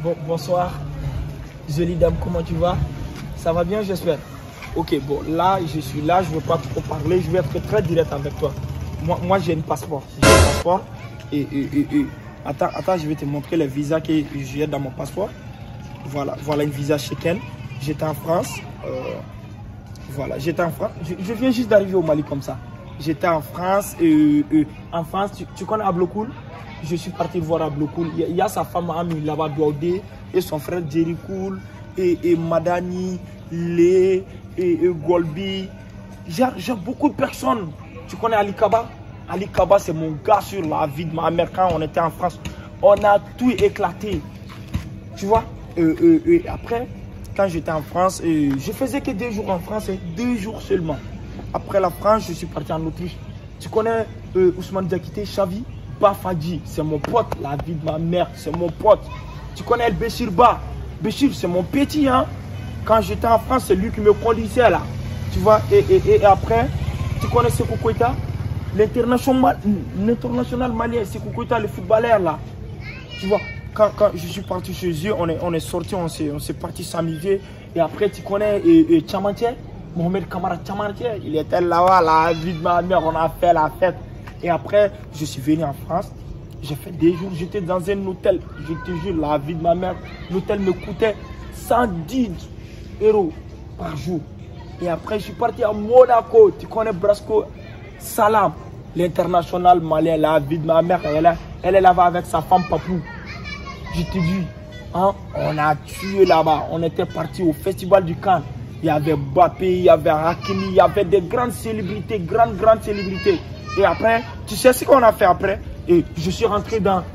Bonsoir, jolie dame, comment tu vas? Ça va bien, j'espère. Ok, bon, là, je suis là, je ne veux pas trop parler, je vais être très direct avec toi. Moi j'ai un passeport. Et attends, je vais te montrer les visas que j'ai dans mon passeport. Voilà une visa Schengen. J'étais en France. Voilà, j'étais en France. Je viens juste d'arriver au Mali comme ça. J'étais en France. En France, tu connais Ablokoul? Je suis parti voir Ablokoul. Il y a sa femme Ami là-bas, Douaudé, et son frère Jerry Koul, et Madani, Lé, et Golbi. J'ai beaucoup de personnes. Tu connais Ali Kaba? Ali Kaba, c'est mon gars sur la vie de ma mère quand on était en France. On a tout éclaté. Tu vois? Et après, quand j'étais en France, je faisais que 2 jours en France, 2 jours seulement. Après la France, je suis parti en Autriche. Tu connais Ousmane Diakité, Chavi? Bafadji, c'est mon pote. La vie de ma mère, c'est mon pote. Tu connais El Béchir Ba? Béchir, c'est mon petit, hein? Quand j'étais en France, c'est lui qui me conduisait là. Tu vois? Et après, tu connais Sékou Koïta? L'international malien, Sékou Koïta, le footballeur là. Tu vois? Quand je suis parti chez eux, on est sorti, on s'est parti s'amuser. Et après, tu connais Tchamantier, Mohamed Kamara Tchamantier, il était là-bas, la vie de ma mère, on a fait la fête. Et après, je suis venu en France, j'ai fait 2 jours, j'étais dans un hôtel, je te jure, la vie de ma mère, l'hôtel me coûtait 110 € par jour. Et après, je suis parti à Monaco, tu connais Brasco Salam, l'international malien, la vie de ma mère, elle est là-bas avec sa femme Papou. Je te dis, hein, on a tué là-bas. On était parti au festival du Cannes. Il y avait Mbappé, il y avait Hakimi, il y avait des grandes célébrités, grandes célébrités. Et après, tu sais ce qu'on a fait après? Et je suis rentré dans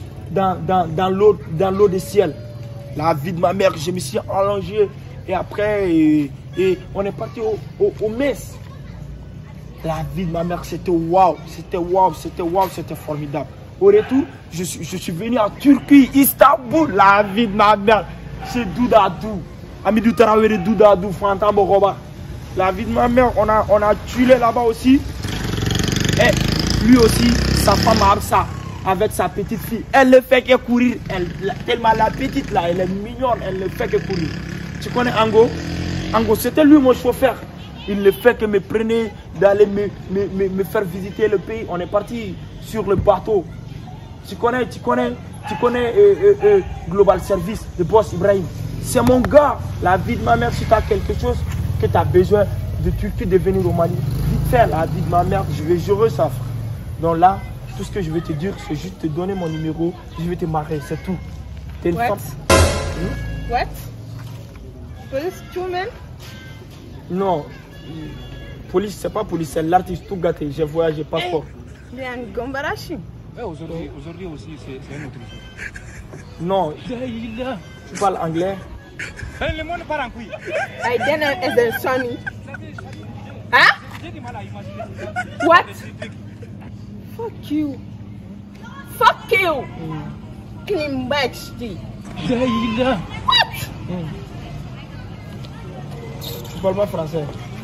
l'eau des ciels. La vie de ma mère, je me suis allongé. Et après, et on est parti au Metz. La vie de ma mère, c'était waouh, c'était formidable. Au retour, je suis venu en Turquie, Istanbul, la vie de ma mère, c'est Doudadou. Amidou Tarawere, Doudadou, Fantan Boroba. La vie de ma mère, on a tué là-bas aussi. Et lui aussi, sa femme Absa, avec sa petite fille. Elle ne fait que courir. Tellement la petite là, elle est mignonne, elle ne fait que courir. Tu connais Ango? Ango, c'était lui mon chauffeur. Il ne fait que me prendre, d'aller me faire visiter le pays. On est parti sur le bateau. Tu connais Global Service, le boss Ibrahim. C'est mon gars. La vie de ma mère, si tu as quelque chose que tu as besoin de Turquie, de venir au Mali, vite fait, la vie de ma mère, je ressens. Donc là, tout ce que je vais te dire, c'est juste te donner mon numéro, je vais te marier, c'est tout. T'es une femme. What? Police woman? Non. Police, c'est pas police, c'est l'artiste tout gâté. J'ai voyagé passeport. Bien, Gombarachi. Aujourd'hui aussi, c'est un autre jour. Non. Tu parles anglais? Le monde part en couille. I don't know as a Sonny. Hein? What? Fuck you. Fuck you. Clean backsty. What? Tu parles pas français?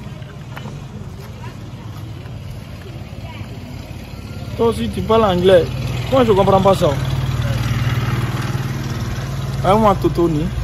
Toi aussi tu parles anglais. Moi je comprends pas ça. Moi Totoni.